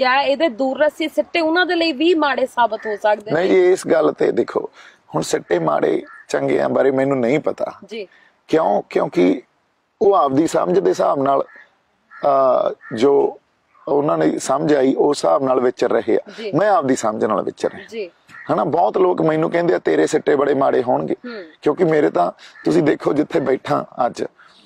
क्या ਇਹਦੇ ਦੂਰਰਸੀ ਸਿੱਟੇ ਉਹਨਾਂ ਦੇ ਲਈ ਵੀ ਮਾੜੇ ਸਾਬਤ ਹੋ ਸਕਦੇ ਨੇ? ਨਹੀਂ, ਇਸ ਗੱਲ ਤੇ ਦੇਖੋ ਹੁਣ ਸਿੱਟੇ ਮਾੜੇ ਚੰਗਿਆਂ ਬਾਰੇ ਮੈਨੂੰ ਨਹੀਂ ਪਤਾ ਜੀ। ਕਿਉਂ? ਕਿਉਂਕਿ ਉਹ ਆਪਦੀ ਸਮਝ ਦੇ ਹਿਸਾਬ ਨਾਲ ਜੋ ਉਹਨਾਂ ਨੇ ਸਮਝ ਆਈ ਉਸ ਹਿਸਾਬ ਨਾਲ ਵਿਚਰ ਰਹੇ ਆ, ਮੈਂ ਆਪਦੀ ਸਮਝ ਨਾਲ ਵਿਚਰ ਰਿਹਾ ਹਨਾ। ਬਹੁਤ ਲੋਕ ਮੈਨੂੰ ਕਹਿੰਦੇ ਆ ਤੇਰੇ ਸਿੱਟੇ ਬੜੇ ਮਾੜੇ ਹੋਣਗੇ, ਕਿਉਂਕਿ ਮੇਰੇ ਤਾਂ ਤੁਸੀਂ ਦੇਖੋ ਜਿੱਥੇ ਬੈਠਾ ਅੱਜ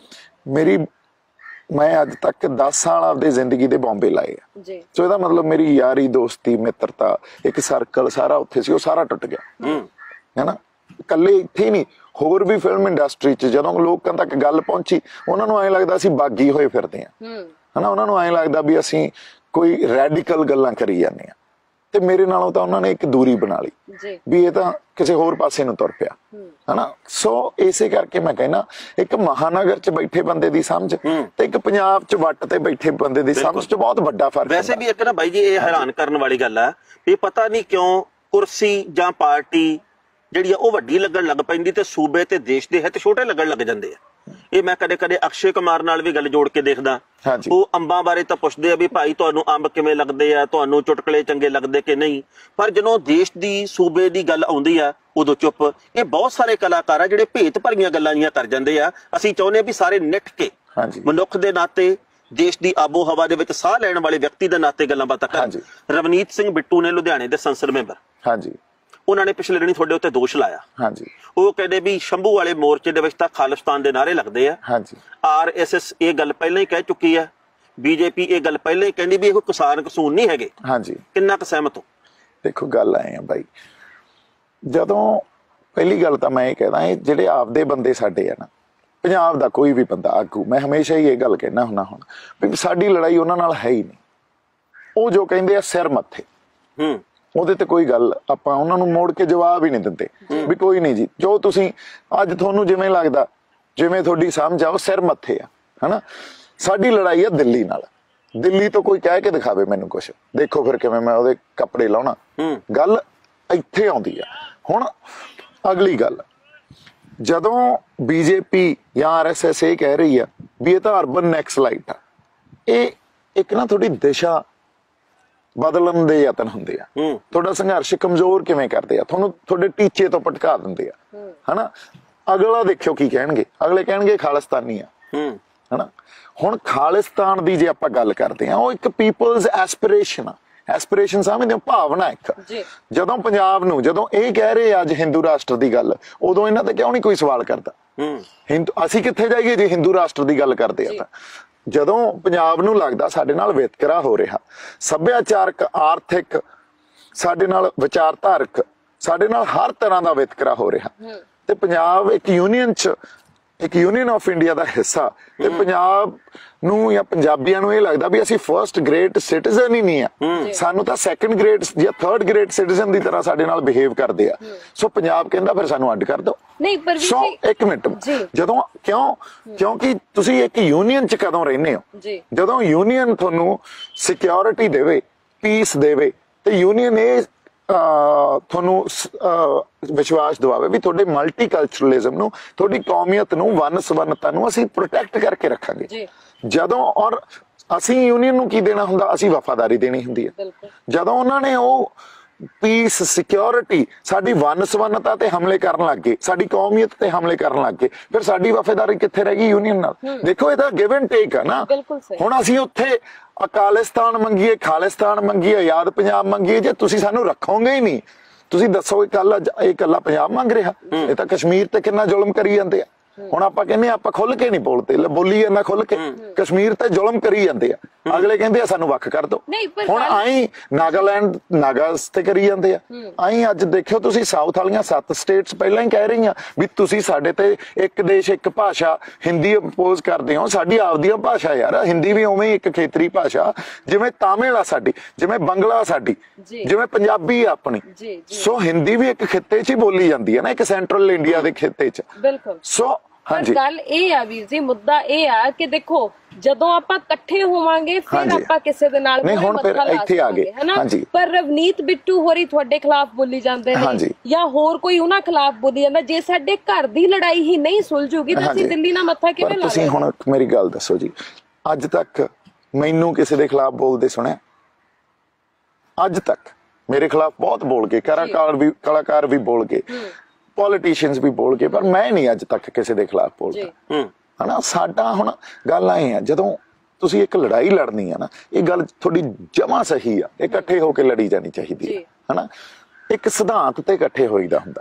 ਮੈਂ ਅੱਜ ਤੱਕ 10 ਸਾਲ ਆਪਦੀ ਜ਼ਿੰਦਗੀ ਦੇ ਬੰਬੇ ਲਾਏ ਆ। ਸੋ ਇਹਦਾ ਮਤਲਬ ਮੇਰੀ ਯਾਰੀ ਦੋਸਤੀ ਮਿੱਤਰਤਾ ਇੱਕ ਸਰਕਲ ਸਾਰਾ ਉੱਥੇ ਸੀ, ਉਹ ਸਾਰਾ ਟੁੱਟ ਗਿਆ ਹਨਾ। ਇਕੱਲੇ ਇੱਥੇ ਨਹੀਂ, ਹੋਰ ਵੀ ਫਿਲਮ ਇੰਡਸਟਰੀ ਚ ਜਦੋਂ ਲੋਕਾਂ ਤੱਕ ਗੱਲ ਪਹੁੰਚੀ ਉਹਨਾਂ ਨੂੰ ਐਂ ਲੱਗਦਾ ਅਸੀਂ ਬਾਗੀ ਹੋਏ ਫਿਰਦੇ ਆ ਹਨਾ। ਉਹਨਾਂ ਨੂੰ ਐਂ ਲੱਗਦਾ ਵੀ ਅਸੀਂ ਕੋਈ ਰੈਡੀਕਲ ਗੱਲਾਂ ਕਰੀ ਜਾਂਦੇ ਆ, ਤੇ ਮੇਰੇ ਨਾਲੋਂ ਤਾਂ ਉਹਨਾਂ ਨੇ ਇੱਕ ਦੂਰੀ ਬਣਾ ਲਈ ਵੀ ਇਹ ਤਾਂ ਕਿਸੇ ਹੋਰ ਪਾਸੇ ਨੂੰ ਤੁਰ ਪਿਆ ਹਨਾ। ਸੋ ਇਸੇ ਕਰਕੇ ਮੈਂ ਕਹਿੰਦਾ ਇੱਕ ਮਹਾਨਗਰ ਚ ਬੈਠੇ ਬੰਦੇ ਦੀ ਸਮਝ ਤੇ ਇੱਕ ਪੰਜਾਬ ਚ ਵੱਟ ਤੇ ਬੈਠੇ ਬੰਦੇ ਦੀ ਸਮਝ ਚ ਬਹੁਤ ਵੱਡਾ ਫਰਕ ਹੈ। ਵੈਸੇ ਵੀ ਇੱਕ ਨਾ ਬਾਈ ਜੀ ਇਹ ਹੈਰਾਨ ਕਰਨ ਵਾਲੀ ਗੱਲ ਹੈ ਵੀ ਪਤਾ ਨਹੀਂ ਕਿਉਂ ਕੁਰਸੀ ਜਾਂ ਪਾਰਟੀ ਜਿਹੜੀ ਆ ਉਹ ਵੱਡੀ ਲੱਗਣ ਲੱਗ ਪੈਂਦੀ ਤੇ ਸੂਬੇ ਤੇ ਦੇਸ਼ ਦੇ ਹਿੱਤ ਛੋਟੇ ਲੱਗਣ ਲੱਗ ਜਾਂਦੇ ਆ। ਇਹ ਮੈਂ ਕਦੇ ਕਦੇ ਅਕਸ਼ੇ ਕੁਮਾਰ ਨਾਲ ਵੀ ਗੱਲ ਜੋੜ ਕੇ ਦੇਖਦਾ, ਉਹ ਅੰਬਾਂ ਬਾਰੇ ਤਾਂ ਪੁੱਛਦੇ ਆ ਵੀ ਭਾਈ ਤੁਹਾਨੂੰ ਅੰਬ ਕਿਵੇਂ ਲੱਗਦੇ ਆ, ਤੁਹਾਨੂੰ ਚੁਟਕਲੇ ਚੰਗੇ ਲੱਗਦੇ ਕਿ ਨਹੀਂ, ਪਰ ਜਦੋਂ ਦੇਸ਼ ਦੀ ਸੂਬੇ ਦੀ ਗੱਲ ਆਉਂਦੀ ਆ ਉਦੋਂ ਚੁੱਪ। ਇਹ ਬਹੁਤ ਸਾਰੇ ਕਲਾਕਾਰ ਆ ਜਿਹੜੇ ਭੇਤ ਭਰੀਆਂ ਗੱਲਾਂ ਜੀਆਂ ਕਰ ਜਾਂਦੇ ਆ। ਅਸੀਂ ਚਾਹੁੰਦੇ ਆ ਵੀ ਸਾਰੇ ਨਿੱਠ ਕੇ ਮਨੁੱਖ ਦੇ ਨਾਤੇ ਦੇਸ਼ ਦੀ ਆਬੋ ਹਵਾ ਦੇ ਵਿੱਚ ਸਾਹ ਲੈਣ ਵਾਲੇ ਵਿਅਕਤੀ ਦੇ ਨਾਤੇ ਗੱਲਾਂ ਬਾਤਾਂ ਕਰਨ। ਰਵਨੀਤ ਸਿੰਘ ਬਿੱਟੂ ਨੇ ਲੁਧਿਆਣੇ ਦੇ ਸੰਸਦ ਮੈਂਬਰ ਉਹਨਾਂ ਨੇ ਪਿਛਲੇ ਦਿਨੀ ਤੁਹਾਡੇ ਉੱਤੇ ਦੋਸ਼ ਲਾਇਆ। ਉਹ ਕਹਿੰਦੇ ਵੀ ਸ਼ੰਭੂ ਵਾਲੇ ਮੋਰਚੇ ਦੇ ਵਿੱਚ ਤਾਂ ਖਾਲਿਸਤਾਨ ਦੇ ਨਾਅਰੇ ਲੱਗਦੇ ਆ। RSS ਇਹ ਗੱਲ ਪਹਿਲਾਂ ਹੀ ਕਹਿ ਚੁੱਕੀ ਆ, BJP ਇਹ ਗੱਲ ਪਹਿਲਾਂ ਹੀ ਕਹਿੰਦੀ ਵੀ ਇਹ ਕੋਈ ਕਿਸਾਨ ਕਸੂਨ ਨਹੀਂ ਹੈਗੇ। ਕਿੰਨਾ ਕੁ ਸਹਿਮਤ ਹੋ? ਦੇਖੋ ਗੱਲ ਆਏ ਆ ਬਾਈ, ਜਦੋਂ ਪਹਿਲੀ ਗੱਲ ਤਾਂ ਮੈਂ ਇਹ ਕਹਿੰਦਾ ਇਹ ਜਿਹੜੇ ਆਪਦੇ ਬੰਦੇ ਸਾਡੇ ਆ ਨਾ, ਪੰਜਾਬ ਦਾ ਕੋਈ ਵੀ ਬੰਦਾ ਆਗੂ, ਮੈਂ ਹਮੇਸ਼ਾ ਹੀ ਇਹ ਗੱਲ ਕਹਿਣਾ ਹੁੰਦਾ ਹੁਣ ਵੀ ਸਾਡੀ ਲੜਾਈ ਉਹਨਾਂ ਨਾਲ ਹੈ ਹੀ ਨਹੀਂ। ਉਹ ਜੋ ਕਹਿੰਦੇ ਆ ਸਿਰ ਮੱਥੇ, ਉਹਦੇ ਤੇ ਕੋਈ ਗੱਲ ਆਪਾਂ ਉਹਨਾਂ ਨੂੰ ਮੋੜ ਕੇ ਜਵਾਬ ਹੀ ਨਹੀਂ ਦਿੰਦੇ ਵੀ ਕੋਈ ਨਹੀਂ ਜੀ, ਜੋ ਤੁਸੀਂ ਅੱਜ ਤੁਹਾਨੂੰ ਜਿਵੇਂ ਲੱਗਦਾ, ਜਿਵੇਂ ਤੁਹਾਡੀ ਸਮਝ ਆ, ਉਹ ਸਿਰ ਮੱਥੇ ਆ ਹਨਾ। ਸਾਡੀ ਲੜਾਈ ਆ ਦਿੱਲੀ ਨਾਲ। ਦਿੱਲੀ ਤੋਂ ਕੋਈ ਕਹਿ ਕੇ ਦਿਖਾਵੇ ਮੈਨੂੰ ਕੁਛ, ਦੇਖੋ ਫਿਰ ਕਿਵੇਂ ਮੈਂ ਉਹਦੇ ਕੱਪੜੇ ਲਾਉਣਾ। ਗੱਲ ਇੱਥੇ ਆਉਂਦੀ ਆ। ਹੁਣ ਅਗਲੀ ਗੱਲ, ਜਦੋਂ BJP ਜਾਂ RSS ਇਹ ਕਹਿ ਰਹੀ ਆ ਵੀ ਇਹ ਤਾਂ ਅਰਬਨ ਨੈਕਸਲਾਈਟ ਆ, ਇਹ ਇੱਕ ਨਾ ਤੁਹਾਡੀ ਦਿਸ਼ਾ ਬਦਲਣ ਦੇ ਯਤਨ ਹੁੰਦੇ ਆ। ਤੁਹਾਡਾ ਸੰਘਰਸ਼ ਕਮਜ਼ੋਰ ਕਿਵੇਂ ਕਰਦੇ ਆ, ਤੁਹਾਨੂੰ ਤੁਹਾਡੇ ਟੀਚੇ ਤੋਂ ਭਟਕਾ ਦਿੰਦੇ ਆ ਹਨਾ। ਅਗਲਾ ਦੇਖਿਓ ਕੀ ਕਹਿਣਗੇ, ਅਗਲੇ ਕਹਿਣਗੇ ਖਾਲਿਸਤਾਨੀ ਆ ਹਨਾ। ਹੁਣ ਖਾਲਿਸਤਾਨ ਦੀ ਜੇ ਆਪਾਂ ਗੱਲ ਕਰਦੇ ਆ, ਉਹ ਇੱਕ ਪੀਪਲਜ਼ ਐਸਪੀਰੇਸ਼ਨ ਆ। ਐਸਪੀਰੇਸ਼ਨ ਸਮਝਦੇ ਹੋ, ਭਾਵਨਾ ਇੱਕ। ਜਦੋਂ ਪੰਜਾਬ ਨੂੰ ਜਦੋਂ ਇਹ ਕਹਿ ਰਹੇ ਅੱਜ ਹਿੰਦੂ ਰਾਸ਼ਟਰ ਦੀ ਗੱਲ, ਉਦੋਂ ਇਹਨਾਂ ਤੇ ਕਿਉਂ ਨਹੀਂ ਕੋਈ ਸਵਾਲ ਕਰਦਾ? ਅਸੀਂ ਕਿੱਥੇ ਜਾਈਏ ਜੇ ਹਿੰਦੂ ਰਾਸ਼ਟਰ ਦੀ ਗੱਲ ਕਰਦੇ ਆ ਤਾਂ? ਜਦੋਂ ਪੰਜਾਬ ਨੂੰ ਲੱਗਦਾ ਸਾਡੇ ਨਾਲ ਵਿਤਕਰਾ ਹੋ ਰਿਹਾ, ਸੱਭਿਆਚਾਰਕ, ਆਰਥਿਕ, ਸਾਡੇ ਨਾਲ ਵਿਚਾਰਧਾਰਕ, ਸਾਡੇ ਨਾਲ ਹਰ ਤਰ੍ਹਾਂ ਦਾ ਵਿਤਕਰਾ ਹੋ ਰਿਹਾ, ਤੇ ਪੰਜਾਬ ਇੱਕ ਯੂਨੀਅਨ ਚ, ਇੱਕ ਯੂਨੀਅਨ ਆਫ ਇੰਡੀਆ ਦਾ ਹਿੱਸਾ, ਤੇ ਪੰਜਾਬ ਨੂੰ ਜਾਂ ਪੰਜਾਬੀਆਂ ਨੂੰ ਇਹ ਲੱਗਦਾ ਵੀ ਅਸੀਂ ਫਰਸਟ ਗ੍ਰੇਡ ਸਿਟੀਜ਼ਨ ਹੀ ਨਹੀਂ ਆ, ਸਾਨੂੰ ਤਾਂ ਸੈਕੰਡ ਗ੍ਰੇਡ ਜਾਂ ਥਰਡ ਗ੍ਰੇਡ ਸਿਟੀਜ਼ਨ ਦੀ ਤਰ੍ਹਾਂ ਸਾਡੇ ਨਾਲ ਬਿਹੇਵ ਕਰਦੇ ਆ। ਸੋ ਪੰਜਾਬ ਕਹਿੰਦਾ ਫਿਰ ਸਾਨੂੰ ਅੱਡ ਕਰ ਦਿਓ। ਸੋ ਇੱਕ ਮਿੰਟ, ਜਦੋਂ ਕਿਉਂਕਿ ਤੁਸੀਂ ਇੱਕ ਯੂਨੀਅਨ ਚ ਕਦੋਂ ਰਹਿੰਦੇ ਹੋ? ਜਦੋਂ ਯੂਨੀਅਨ ਤੁਹਾਨੂੰ ਸਿਕਿਉਰਿਟੀ ਦੇਵੇ, ਪੀਸ ਦੇਵੇ, ਤੇ ਯੂਨੀਅਨ ਇਹ ਤੁਹਾਨੂੰ ਵਿਸ਼ਵਾਸ ਦਿਵਾਵੇ ਵੀ ਤੁਹਾਡੇ ਮਲਟੀਕਲਚਰਲਿਜ਼ਮ ਨੂੰ, ਤੁਹਾਡੀ ਕੌਮੀਅਤ ਨੂੰ, ਵੰਨ ਸਵੰਨਤਾ ਨੂੰ ਅਸੀਂ ਪ੍ਰੋਟੈਕਟ ਕਰਕੇ ਰੱਖਾਂਗੇ। ਜਦੋਂ ਔਰ ਅਸੀਂ ਯੂਨੀਅਨ ਨੂੰ ਕੀ ਦੇਣਾ ਹੁੰਦਾ? ਅਸੀਂ ਵਫਾਦਾਰੀ ਦੇਣੀ ਹੁੰਦੀ ਹੈ। ਜਦੋਂ ਉਹਨਾਂ ਨੇ ਉਹ ਪੀਸ, ਸਿਕਿਉਰਿਟੀ, ਸਾਡੀ ਵੰਨ ਸਵੰਨਤਾ ਤੇ ਹਮਲੇ ਕਰਨ ਲੱਗ ਗਏ, ਸਾਡੀ ਕੌਮੀਅਤ ਤੇ ਹਮਲੇ ਕਰਨ ਲੱਗ ਗਏ, ਫਿਰ ਸਾਡੀ ਵਫਾਦਾਰੀ ਕਿੱਥੇ ਰਹਿ ਗਈ ਯੂਨੀਅਨ ਨਾਲ? ਦੇਖੋ ਇਹ ਤਾਂ ਗਿਵ ਐਂਡ ਟੇਕ ਆ ਨਾ। ਹੁਣ ਅਸੀਂ ਉੱਥੇ ਅਕਾਲਿਸਤਾਨ ਮੰਗੀਏ, ਖਾਲਿਸਤਾਨ ਮੰਗੀਏ, ਆਜ਼ਾਦ ਪੰਜਾਬ ਮੰਗੀਏ, ਜੇ ਤੁਸੀਂ ਸਾਨੂੰ ਰੱਖੋਗੇ ਹੀ ਨਹੀਂ, ਤੁਸੀਂ ਦੱਸੋ ਇਹ ਇਕੱਲਾ ਪੰਜਾਬ ਮੰਗ ਰਿਹਾ? ਇਹ ਤਾਂ ਕਸ਼ਮੀਰ ਤੇ ਕਿੰਨਾ ਜ਼ੁਲਮ ਕਰੀ ਜਾਂਦੇ ਆ। ਹੁਣ ਆਪਾਂ ਕਹਿੰਦੇ ਆਪਾਂ ਖੁੱਲ ਕੇ ਨਹੀਂ ਬੋਲਦੇ, ਬੋਲੀ ਜਾਂਦਾ ਖੁੱਲ ਕੇ, ਕਸ਼ਮੀਰ ਤੇ ਜ਼ੁਲਮ ਕਰੀ ਜਾਂਦੇ ਆ, ਅਗਲੇ ਕਹਿੰਦੇ ਆ ਸਾਨੂੰ ਵੱਖ ਕਰ ਦਿਓ। ਹੁਣ ਆਈ ਨਾਗਾਲੈਂਡ, ਨਾਗਾਸ ਤੇ ਕਰੀ ਜਾਂਦੇ ਆ। ਆਈ ਅੱਜ ਦੇਖਿਓ ਤੁਸੀਂ ਸਾਊਥ ਵਾਲੀਆਂ 7 ਸਟੇਟਸ ਪਹਿਲਾਂ ਹੀ ਕਹਿ ਰਹੀਆਂ ਵੀ ਤੁਸੀਂ ਸਾਡੇ ਤੇ ਇੱਕ ਦੇਸ਼ ਇੱਕ ਭਾਸ਼ਾ ਹਿੰਦੀ ਅਪੋਜ਼ ਕਰਦੇ ਹੋ। ਸਾਡੀ ਆਪਦੀਆਂ ਭਾਸ਼ਾ ਯਾਰ, ਹਿੰਦੀ ਵੀ ਉਵੇਂ ਇੱਕ ਖੇਤਰੀ ਭਾਸ਼ਾ, ਜਿਵੇਂ ਤਾਮਿਲ ਆ ਸਾਡੀ, ਜਿਵੇਂ ਬੰਗਲਾ ਸਾਡੀ, ਜਿਵੇਂ ਪੰਜਾਬੀ ਆ ਆਪਣੀ। ਸੋ ਹਿੰਦੀ ਵੀ ਇੱਕ ਖਿੱਤੇ 'ਚ ਹੀ ਬੋਲੀ ਜਾਂਦੀ ਹੈ ਨਾ, ਇੱਕ ਸੈਂਟਰਲ ਇੰਡੀਆ ਦੇ ਖਿੱਤੇ 'ਚ। ਸੋ ਗੱਲ ਇਹ ਆ ਵੀਰ ਜੀ, ਮੁੱਦਾ ਇਹ ਆ ਕਿ ਦੇਖੋ ਜਦੋਂ ਆਪਾਂ ਇਕੱਠੇ ਹੋਵਾਂਗੇ ਫਿਰ ਆਪਾਂ ਕਿਸੇ ਦੇ ਨਾਲ ਨਹੀਂ। ਹੁਣ ਫਿਰ ਇੱਥੇ ਆ ਗਏ ਹਨਾ, ਪਰ ਰਵਨੀਤ ਬਿੱਟੂ ਹੋਰੀ ਤੁਹਾਡੇ ਖਿਲਾਫ ਬੋਲੀ ਜਾਂਦੇ ਨੇ ਜਾਂ ਹੋਰ ਕੋਈ ਉਹਨਾਂ ਖਿਲਾਫ ਬੋਲੀ ਜਾਂਦਾ। ਜੇ ਸਾਡੇ ਘਰ ਦੀ ਲੜਾਈ ਹੀ ਨਹੀਂ ਸੁਲਝੂਗੀ ਤਾਂ ਅਸੀਂ ਦਿੱਲੀ ਨਾਲ ਮੱਥਾ ਕਿਵੇਂ ਲਾਵਾਂਗੇ? ਤੁਸੀਂ ਹੁਣ ਮੇਰੀ ਗੱਲ ਦੱਸੋ ਜੀ, ਅੱਜ ਤੱਕ ਮੈਨੂੰ ਕਿਸੇ ਦੇ ਖਿਲਾਫ ਬੋਲਦੇ ਸੁਣਿਆ? ਅੱਜ ਤੱਕ ਮੇਰੇ ਖਿਲਾਫ ਬਹੁਤ ਬੋਲ ਕੇ, ਕਲਾਕਾਰ ਵੀ ਬੋਲ ਕੇ, ਪੋਲੀਟੀਸ਼ੀਅਨਸ ਵੀ ਬੋਲ ਕੇ, ਪਰ ਮੈਂ ਨਹੀਂ ਅੱਜ ਤੱਕ ਕਿਸੇ ਦੇ ਖਿਲਾਫ ਬੋਲਦਾ ਹਨਾ। ਸਾਡਾ ਹੁਣ ਗੱਲ ਆਏ ਆ, ਜਦੋਂ ਤੁਸੀਂ ਇੱਕ ਲੜਾਈ ਲੜਨੀ ਆ ਨਾ, ਇਹ ਗੱਲ ਤੁਹਾਡੀ ਜਮਾ ਸਹੀ ਆ, ਇਕੱਠੇ ਹੋ ਕੇ ਲੜੀ ਜਾਣੀ ਚਾਹੀਦੀ ਹੈ ਹਨਾ। ਇੱਕ ਸਿਧਾਂਤ ਤੇ ਇਕੱਠੇ ਹੋਈਦਾ ਹੁੰਦਾ,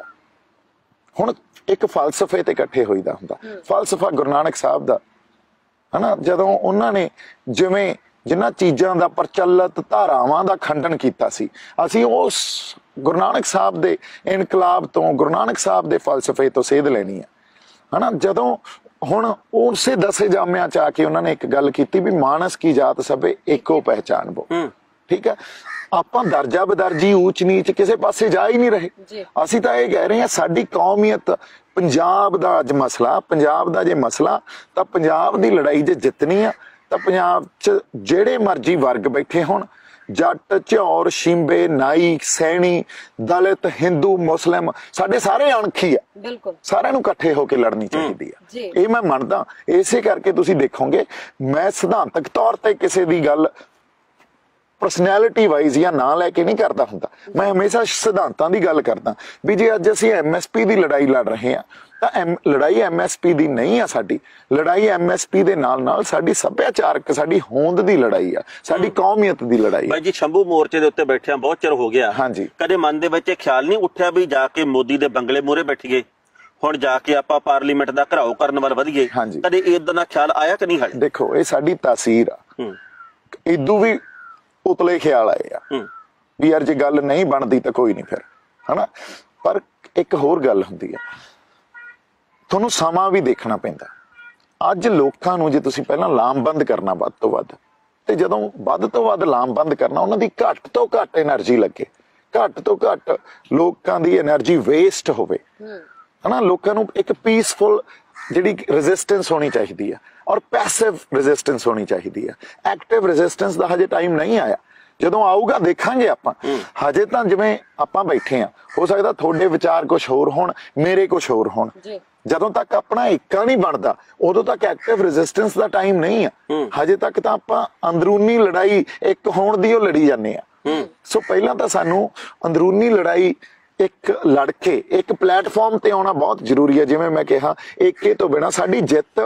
ਹੁਣ ਇੱਕ ਫਲਸਫੇ ਤੇ ਇਕੱਠੇ ਹੋਈਦਾ ਹੁੰਦਾ। ਫਲਸਫਾ ਗੁਰੂ ਨਾਨਕ ਸਾਹਿਬ ਦਾ ਹਨਾ, ਜਦੋਂ ਉਹਨਾਂ ਨੇ ਜਿਵੇਂ ਜਿਨ੍ਹਾਂ ਚੀਜ਼ਾਂ ਦਾ ਪ੍ਰਚਲਿਤ ਧਾਰਾਵਾਂ ਦਾ ਖੰਡਨ ਕੀਤਾ ਸੀ, ਅਸੀਂ ਉਸ ਗੁਰੂ ਨਾਨਕ ਸਾਹਿਬ ਦੇ ਇਨਕਲਾਬ ਤੋਂ, ਗੁਰੂ ਨਾਨਕ ਸਾਹਿਬ ਦੇ ਫਲਸਫੇ ਤੋਂ ਸੇਧ ਲੈਣੀ ਹੈ ਹਨਾ। ਜਦੋਂ ਹੁਣ ਉਸੇ 10 ਜਾਮਿਆਂ ਚ ਆ ਕੇ ਉਹਨਾਂ ਨੇ ਇੱਕ ਗੱਲ ਕੀਤੀ ਵੀ ਮਾਨਸ ਕੀ ਜਾਤ ਸਭੇ ਏਕੋ ਪਹਿਚਾਨ ਬੋ, ਠੀਕ ਹੈ। ਆਪਾਂ ਦਰਜਾ ਬਦਰਜੀ, ਊਚ ਨੀਚ ਕਿਸੇ ਪਾਸੇ ਜਾ ਹੀ ਨਹੀਂ ਰਹੇ। ਅਸੀਂ ਤਾਂ ਇਹ ਕਹਿ ਰਹੇ ਹਾਂ ਸਾਡੀ ਕੌਮੀਅਤ, ਪੰਜਾਬ ਦਾ ਅੱਜ ਮਸਲਾ, ਪੰਜਾਬ ਦਾ ਜੇ ਮਸਲਾ, ਤਾਂ ਪੰਜਾਬ ਦੀ ਲੜਾਈ ਜੇ ਜਿੱਤਣੀ ਆ ਤਾਂ ਪੰਜਾਬ 'ਚ ਜਿਹੜੇ ਮਰਜ਼ੀ ਵਰਗ ਬੈਠੇ ਹੋਣ, ਜੱਟ, ਝੌਰ, ਸ਼ਿੰਬੇ, ਨਾਈ, ਸੈਣੀ, ਦਲਿਤ, ਹਿੰਦੂ, ਮੁਸਲਿਮ, ਸਾਡੇ ਸਾਰੇ ਅਣਖੀ ਆ, ਬਿਲਕੁਲ ਸਾਰਿਆਂ ਨੂੰ ਇਕੱਠੇ ਹੋ ਕੇ ਲੜਨੀ ਚਾਹੀਦੀ ਆ। ਇਹ ਮੈਂ ਮੰਨਦਾ। ਇਸੇ ਕਰਕੇ ਤੁਸੀਂ ਦੇਖੋਗੇ ਮੈਂ ਸਿਧਾਂਤਕ ਤੌਰ ਤੇ ਕਿਸੇ ਦੀ ਗੱਲ ਪਰਸਨੈਲਿਟੀ ਵਾਈਜ਼ ਜਾਂ ਨਾਂ ਲੈ ਕੇ ਨਹੀਂ ਕਰਦਾ ਹੁੰਦਾ, ਮੈਂ ਹਮੇਸ਼ਾ ਸਿਧਾਂਤਾਂ ਦੀ ਗੱਲ ਕਰਦਾ ਵੀ ਜੇ ਅੱਜ ਅਸੀਂ MSP ਦੀ ਲੜਾਈ ਲੜ ਰਹੇ ਹਾਂ ਤਾਂ ਲੜਾਈ MSP ਦੀ ਨਹੀਂ ਆ, ਸਾਡੀ ਲੜਾਈ MSP ਦੇ ਨਾਲ ਨਾਲ ਸਾਡੀ ਸੱਭਿਆਚਾਰਕ, ਸਾਡੀ ਹੋਂਦ ਦੀ ਲੜਾਈ ਆ, ਸਾਡੀ ਕੌਮੀਅਤ ਦੀ ਲੜਾਈ ਆ। ਬਾਈ ਜੀ, ਸ਼ੰਭੂ ਮੋਰਚੇ ਦੇ ਉੱਤੇ ਬੈਠਿਆਂ ਬਹੁਤ ਚਿਰ ਹੋ ਗਿਆ, ਹਾਂਜੀ, ਕਦੇ ਮਨ ਦੇ ਵਿੱਚ ਇਹ ਖਿਆਲ ਨਹੀਂ ਉੱਠਿਆ ਵੀ ਜਾ ਕੇ ਮੋਦੀ ਦੇ ਬੰਗਲੇ ਮੂਹਰੇ ਬੈਠੀਏ, ਹੁਣ ਜਾ ਕੇ ਆਪਾਂ ਪਾਰਲੀਮੈਂਟ ਦਾ ਘਰਾਓ ਕਰਨ ਵੱਲ ਵਧੀਏ, ਕਦੇ ਇਦਾਂ ਦਾ ਖਿਆਲ ਆਇਆ ਕਿ ਨਹੀਂ? ਹਾਲੇ ਦੇਖੋ, ਇਹ ਸਾਡੀ ਤਾਸੀਰ ਆ, ਇਦੋਂ ਵੀ ਉਤਲੇ ਖਿਆਲ ਆਏ ਆ ਵੀ ਯਾਰ ਜੇ ਗੱਲ ਨਹੀਂ ਬਣਦੀ ਤਾਂ ਕੋਈ ਨਹੀਂ ਫਿਰ ਹਨਾ। ਪਰ ਇੱਕ ਹੋਰ ਗੱਲ ਹੁੰਦੀ ਆ, ਤੁਹਾਨੂੰ ਸਮਾਂ ਵੀ ਦੇਖਣਾ ਪੈਂਦਾ। ਅੱਜ ਲੋਕਾਂ ਨੂੰ ਜੇ ਤੁਸੀਂ ਪਹਿਲਾਂ ਲਾਮਬੰਦ ਕਰਨਾ ਵੱਧ ਤੋਂ ਵੱਧ, ਤੇ ਜਦੋਂ ਵੱਧ ਤੋਂ ਵੱਧ ਲਾਮਬੰਦ ਕਰਨਾ, ਉਹਨਾਂ ਦੀ ਘੱਟ ਤੋਂ ਘੱਟ એનર્ਜੀ ਲੱਗੇ, ਘੱਟ ਤੋਂ ਘੱਟ ਲੋਕਾਂ ਦੀ એનર્ਜੀ ਵੇਸਟ ਹੋਵੇ ਹਨਾ। ਲੋਕਾਂ ਨੂੰ ਇੱਕ ਪੀਸਫੁਲ ਜਿਹੜੀ ਰੈਜ਼ਿਸਟੈਂਸ ਹੋਣੀ ਚਾਹੀਦੀ ਆ, ਔਰ ਪੈਸਿਵ ਰੈਜ਼ਿਸਟੈਂਸ ਹੋਣੀ ਚਾਹੀਦੀ ਆ। ਐਕਟਿਵ ਰੈਜ਼ਿਸਟੈਂਸ ਦਾ ਹਜੇ ਟਾਈਮ ਨਹੀਂ ਆਇਆ, ਜਦੋਂ ਆਊਗਾ ਦੇਖਾਂਗੇ ਆਪਾਂ। ਹਜੇ ਤਾਂ ਜਿਵੇਂ ਆਪਾਂ ਬੈਠੇ ਆ, ਹੋ ਸਕਦਾ ਤੁਹਾਡੇ ਵਿਚਾਰ ਕੁਝ ਹੋਰ ਹੋਣ, ਮੇਰੇ ਕੁਝ ਹੋਰ ਹੋਣ। ਜਦੋਂ ਤੱਕ ਆਪਣਾ ਏਕਾ ਨਹੀਂ ਬਣਦਾ ਉਦੋਂ ਤੱਕ ਐਕਟਿਵ ਰੈਜ਼ਿਸਟੈਂਸ ਦਾ ਟਾਈਮ ਨਹੀਂ ਆ। ਹਜੇ ਤੱਕ ਤਾਂ ਆਪਾਂ ਅੰਦਰੂਨੀ ਲੜਾਈ ਇੱਕ ਹੋਣ ਦੀ ਉਹ ਲੜੀ ਜਾਂਦੇ ਆ। ਸੋ ਪਹਿਲਾਂ ਤਾਂ ਸਾਨੂੰ ਅੰਦਰੂਨੀ ਲੜਾਈ ਇੱਕ ਲੜ ਕੇ ਇੱਕ ਪਲੇਟਫਾਰਮ ਤੇ ਆਉਣਾ ਬਹੁਤ ਜ਼ਰੂਰੀ ਹੈ। ਜਿਵੇਂ ਮੈਂ ਕਿਹਾ, ਏਕੇ ਤੋਂ ਬਿਨਾਂ ਸਾਡੀ ਜਿੱਤ